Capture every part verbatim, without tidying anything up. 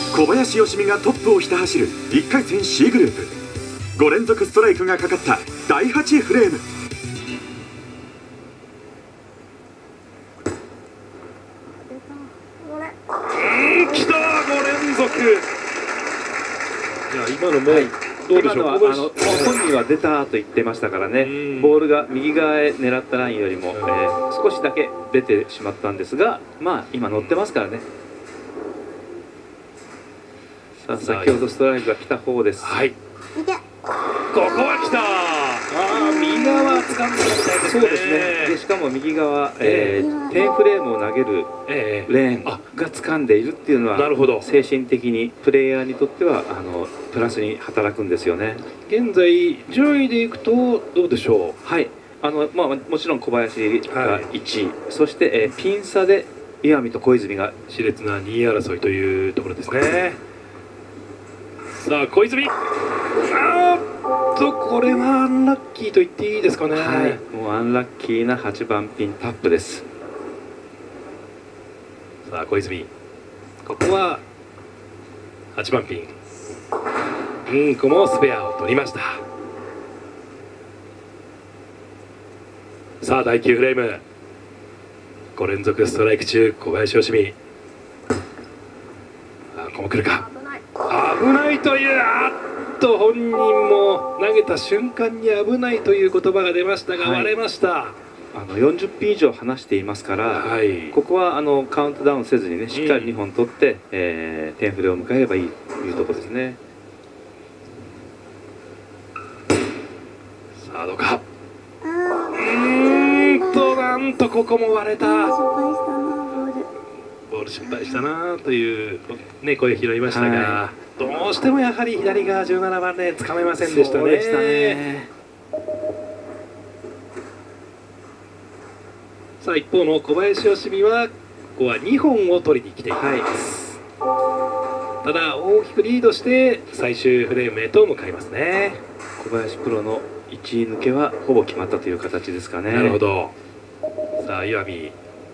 小林よしみがトップをひた走るいっかい戦 C グループ、ご連続ストライクがかかっただいはちフレーム。 うんきたご連続。いや今のも、はい、どうでしょう。 今のはあの本人は出たと言ってましたからね、ボールが右側へ狙ったラインよりも、えー、少しだけ出てしまったんですが、まあ今乗ってますからね。さあ先ほどストライクが来た方です。 はい、ここは来た。ああ右側掴んでたみたいですね。 そうですね。でしかも右側、えー、テンフレームを投げるレーンが掴んでいるっていうのは、なるほど、精神的にプレイヤーにとってはあのプラスに働くんですよね。 現在順位でいくとどうでしょう。 はい、あのまあもちろん小林がいちい、はい、そして、えー、ピン差で岩見と小泉が熾烈なにい争いというところですね。さあ小泉、あーっとこれはアンラッキーと言っていいですかね。 はい、もうアンラッキーなはちばんピンタップです。 さあ小泉、ここははちばんピン、うんこもスペアを取りました。さあだいきゅうフレーム、ご連続ストライク中小林よしみ、あここも来るか。危ないという、あっと本人も投げた瞬間に危ないという言葉が出ましたが、割れました。 はい、あのよんじゅっピン以上離していますから、はい、ここはあのカウントダウンせずにね、しっかりにほん取って、うん、えー、テンフレを迎えればいいというところですね。 さあどうか。うーんとなんとここも割れた。ボール失敗したなという、ね、声拾いましたが、はい、どうしてもやはり左側じゅうななばんレーンつかめませんでしたね。そうでしたね。さあ一方の小林よしみはここはにほんを取りに来ています、はい、ただ大きくリードして最終フレームへと向かいますね。 小林プロのいちい抜けはほぼ決まったという形ですかね。 なるほど。さあ岩見、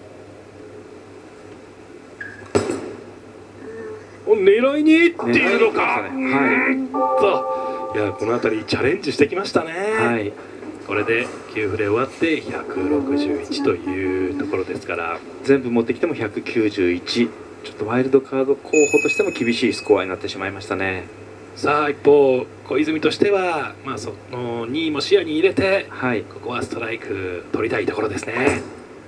狙いにいっているのか。はい、といやこの辺りチャレンジしてきましたね。はい、これできゅうフレ終わってひゃくろくじゅういちというところですから、 全部持ってきてもひゃくきゅうじゅういち、ちょっとワイルドカード候補としても厳しいスコアになってしまいましたね。 さあ一方小泉としては、まあ、そのにいも視野に入れて、はい、ここはストライク取りたいところですね。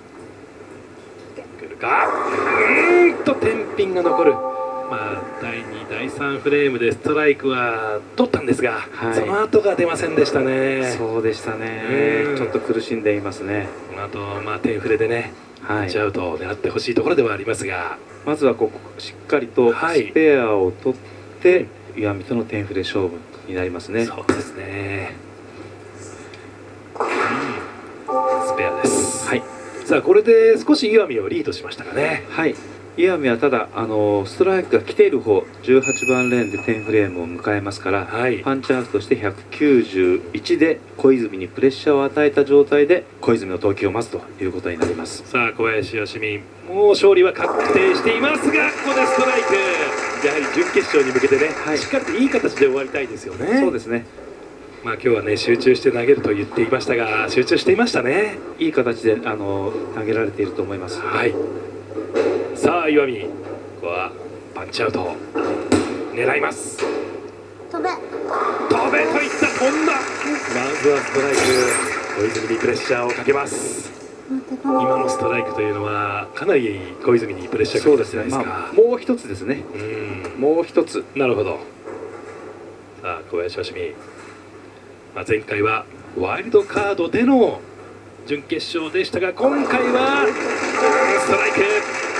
来るか。うーんと天品が残る。まあ、だいにだいさんフレームでストライクは取ったんですが、はい、その後が出ませんでしたね。 そうでしたね。ちょっと苦しんでいますね。 この後、まあテンフレでね、はい、タッチアウトを狙ってほしいところではありますが、 まずはここしっかりとスペアを取って、はい、岩見とのテンフレ勝負になりますね。 そうですね、うん、スペアです。はい、さあこれで少し岩見をリードしましたかね。 はい、岩見はただあのストライクが来ている方じゅうはちばんレーンでテンフレームを迎えますから、はい、パンチアウトとしてひゃくきゅうじゅういちで小泉にプレッシャーを与えた状態で小泉の投球を待つということになります。 さあ小林よしみ、もう勝利は確定していますが、ここでストライク。やはり準決勝に向けてね、はい、しっかりといい形で終わりたいですよね。 そうですね。 まあ今日はね集中して投げると言っていましたが、集中していましたね。 いい形であの投げられていると思います。 はい、さあ岩見、ここはパンチアウト狙います。 飛べ飛べといった飛んだ。まずはストライク、小泉にプレッシャーをかけます。今のストライクというのはかなり小泉にプレッシャーかけたじゃないですか。 まあ、もう一つですね。うん、もう一つ。 なるほど。さあ小林よしみ、まあ、前回はワイルドカードでの準決勝でしたが、今回はストライク。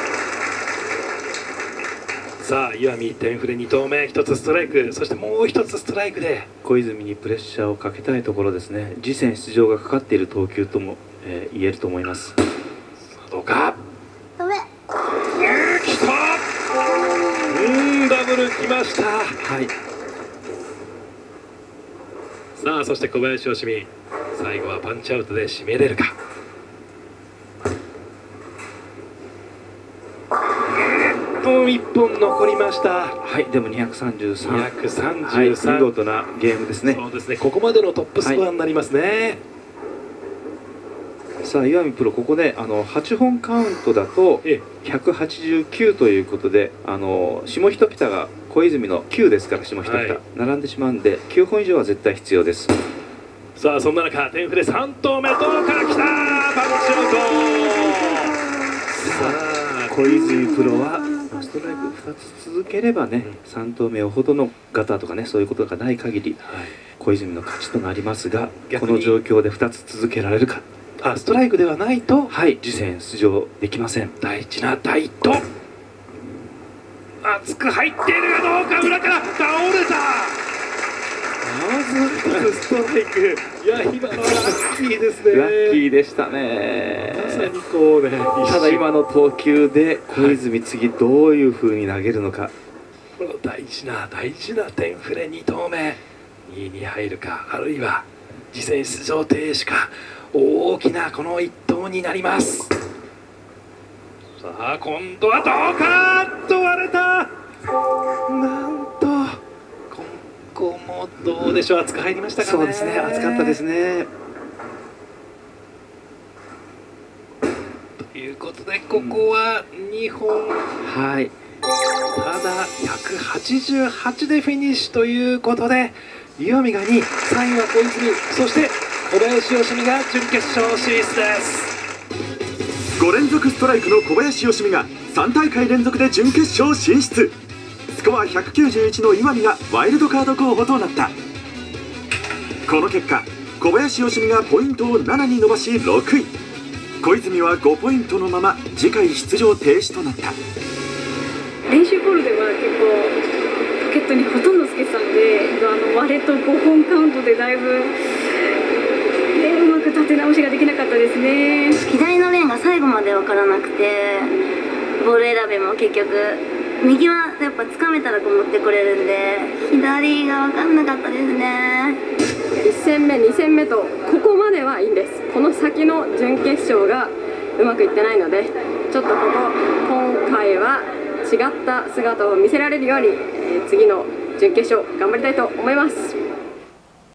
さあ岩見テンフレに投目、ひとつストライク、そしてもうひとつストライクで小泉にプレッシャーをかけたいところですね。次戦出場がかかっている投球とも、えー、言えると思います。さあどうか。 飛べ。 うん、きた。うん、ダブルきました。はい。さあそして小林よしみ、最後はパンチアウトで締めれるか。 本いっぽん残りました。 はい、でもにひゃくさんじゅうさん、 にひゃくさんじゅうさん、 はい、見事なゲームですね。 そうですね、ここまでのトップスコアになりますね。 はい、さあ岩見プロ、ここであのはちほんカウントだとひゃくはちじゅうきゅうということで、あの下一桁が小泉のきゅうですから、下一桁、はい、並んでしまうんできゅうほん以上は絶対必要です。 さあそんな中テンフレさん投目どうか、きたー、パンチアウト。 さあ小泉プロはストライクふたつ続ければね、うん、さん投目よほどのガターとかね、そういうことがない限り、はい、小泉の勝ちとなりますが、この状況でふたつ続けられるか。 あ、ストライクではないと、 はい、次戦出場できません。 大事な第一投、熱く入っているがどうか、裏から倒れた。まずストライク。いや、今のはラッキーですね。 ラッキーでしたね。 まさにこうね。 ただ今の投球で小泉、次どういう風に投げるのか。 この大事な大事なテンフレに投目、にいに入るか、あるいは次戦出場停止か、大きなこの一投になります。さあ今度はどうかと割れた。なんとここもどうでしょう、厚く入りましたかね。 そうですね、厚かったですね。 ということでここはにほん、うん、 はい、 ただひゃくはちじゅうはちでフィニッシュということで、岩見がにい、さんいは小泉、そして小林よしみが準決勝進出です。 ご連続ストライクの小林よしみがさん大会連続で準決勝進出。スコアひゃくきゅうじゅういちの岩見がワイルドカード候補となった。この結果、小林よしみがポイントをななに伸ばしろくい、小泉はごポイントのまま次回出場停止となった。 練習ボールでは結構ポケットにほとんどつけてたので、あの割れとごほんカウントでだいぶ、ね、うまく立て直しができなかったですね。 左のレーンが最後まで分からなくて、ボール選びも結局右はやっぱつかめたらこう持ってこれるんで、左が分かんなかったですね。 いち戦目に戦目とここまではいいんです。この先の準決勝がうまくいってないので、ちょっとここ今回は違った姿を見せられるように、えー、次の準決勝頑張りたいと思います。